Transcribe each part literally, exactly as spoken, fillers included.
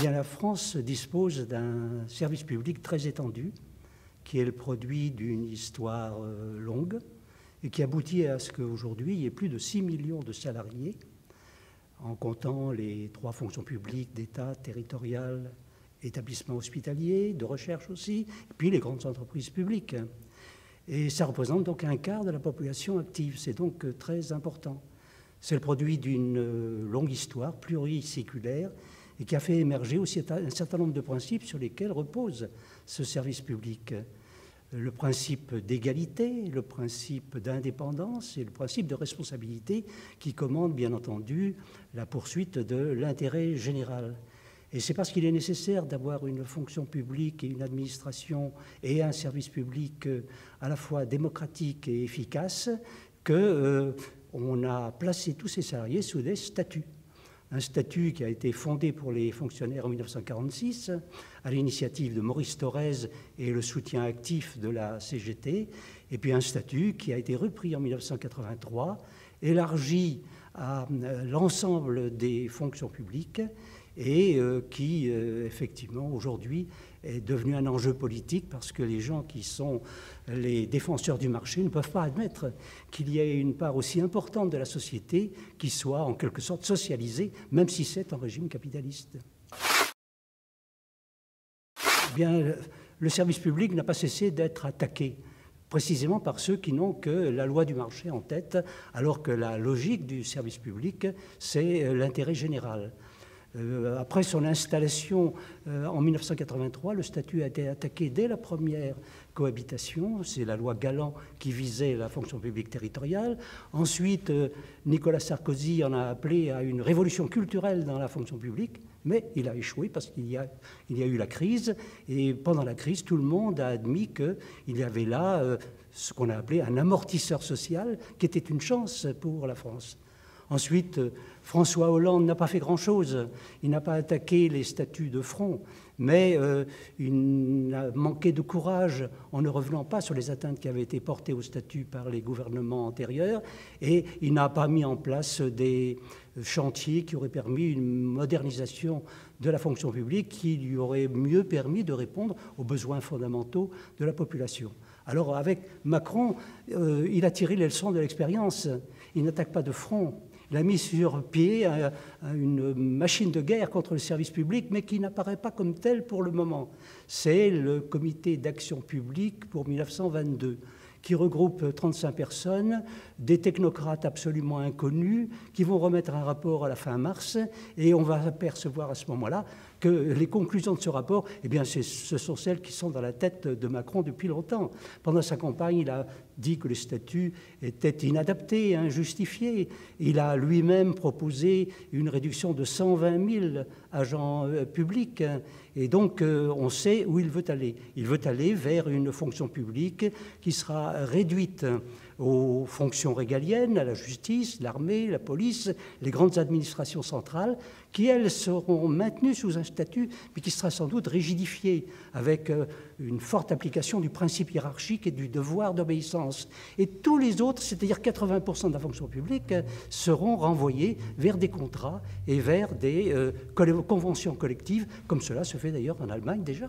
bien, la France dispose d'un service public très étendu, qui est le produit d'une histoire euh, longue et qui aboutit à ce qu'aujourd'hui, il y ait plus de six millions de salariés, en comptant les trois fonctions publiques d'État, territoriales, établissements hospitaliers, de recherche aussi, et puis les grandes entreprises publiques. Et ça représente donc un quart de la population active. C'est donc très important. C'est le produit d'une longue histoire pluriséculaire et qui a fait émerger aussi un certain nombre de principes sur lesquels repose ce service public. Le principe d'égalité, le principe d'indépendance et le principe de responsabilité qui commandent bien entendu la poursuite de l'intérêt général. Et c'est parce qu'il est nécessaire d'avoir une fonction publique et une administration et un service public à la fois démocratique et efficace qu'on euh, a placé tous ces salariés sous des statuts. Un statut qui a été fondé pour les fonctionnaires en mille neuf cent quarante-six, à l'initiative de Maurice Thorez et le soutien actif de la C G T, et puis un statut qui a été repris en mille neuf cent quatre-vingt-trois, élargi à l'ensemble des fonctions publiques et euh, qui, euh, effectivement, aujourd'hui est devenu un enjeu politique parce que les gens qui sont les défenseurs du marché ne peuvent pas admettre qu'il y ait une part aussi importante de la société qui soit en quelque sorte socialisée, même si c'est en régime capitaliste. Eh bien, le service public n'a pas cessé d'être attaqué, précisément par ceux qui n'ont que la loi du marché en tête, alors que la logique du service public, c'est l'intérêt général. Euh, après son installation euh, en mille neuf cent quatre-vingt-trois, le statut a été attaqué dès la première cohabitation. C'est la loi Galland qui visait la fonction publique territoriale. Ensuite, euh, Nicolas Sarkozy en a appelé à une révolution culturelle dans la fonction publique, mais il a échoué parce qu'il y a, il y a eu la crise. Et pendant la crise, tout le monde a admis qu'il y avait là euh, ce qu'on a appelé un amortisseur social qui était une chance pour la France. Ensuite, François Hollande n'a pas fait grand-chose. Il n'a pas attaqué les statuts de front, mais euh, il a manqué de courage en ne revenant pas sur les atteintes qui avaient été portées aux statuts par les gouvernements antérieurs, et il n'a pas mis en place des chantiers qui auraient permis une modernisation de la fonction publique qui lui aurait mieux permis de répondre aux besoins fondamentaux de la population. Alors avec Macron, euh, il a tiré les leçons de l'expérience. Il n'attaque pas de front. Il a mis sur pied une machine de guerre contre le service public, mais qui n'apparaît pas comme tel pour le moment. C'est le comité d'action publique pour mille neuf cent vingt-deux, qui regroupe trente-cinq personnes, des technocrates absolument inconnus, qui vont remettre un rapport à la fin mars, et on va apercevoir à ce moment-là que les conclusions de ce rapport, eh bien, ce sont celles qui sont dans la tête de Macron depuis longtemps. Pendant sa campagne, il a dit que les statuts étaient inadaptés, injustifiés. Il a lui-même proposé une réduction de cent vingt mille agents publics. Et donc, on sait où il veut aller. Il veut aller vers une fonction publique qui sera réduite aux fonctions régaliennes, à la justice, l'armée, la police, les grandes administrations centrales, qui, elles, seront maintenues sous un statut, mais qui sera sans doute rigidifié, avec une forte application du principe hiérarchique et du devoir d'obéissance. Et tous les autres, c'est-à-dire quatre-vingts pour cent de la fonction publique, seront renvoyés vers des contrats et vers des euh, conventions collectives, comme cela se fait d'ailleurs en Allemagne déjà.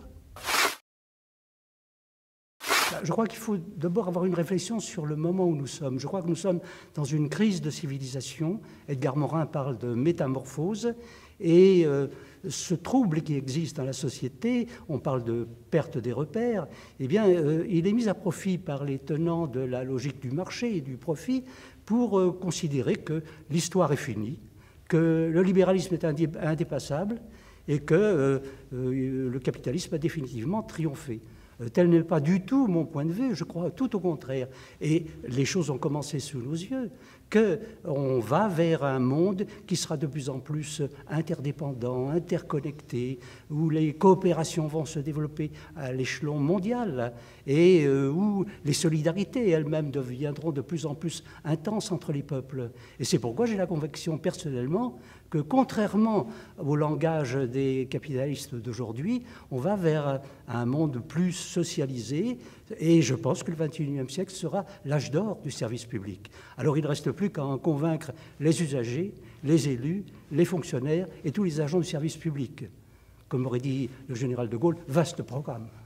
Je crois qu'il faut d'abord avoir une réflexion sur le moment où nous sommes. Je crois que nous sommes dans une crise de civilisation. Edgar Morin parle de métamorphose. Et euh, ce trouble qui existe dans la société, on parle de perte des repères, eh bien, euh, il est mis à profit par les tenants de la logique du marché et du profit pour euh, considérer que l'histoire est finie, que le libéralisme est indépassable et que euh, euh, le capitalisme a définitivement triomphé. Tel n'est pas du tout mon point de vue, je crois tout au contraire. Et les choses ont commencé sous nos yeux, qu'on va vers un monde qui sera de plus en plus interdépendant, interconnecté, où les coopérations vont se développer à l'échelon mondial et où les solidarités elles-mêmes deviendront de plus en plus intenses entre les peuples. Et c'est pourquoi j'ai la conviction personnellement que, contrairement au langage des capitalistes d'aujourd'hui, on va vers un monde plus socialisé et je pense que le vingt et unième siècle sera l'âge d'or du service public. Alors il ne reste plus qu'à en convaincre les usagers, les élus, les fonctionnaires et tous les agents du service public comme aurait dit le général de Gaulle, vaste programme.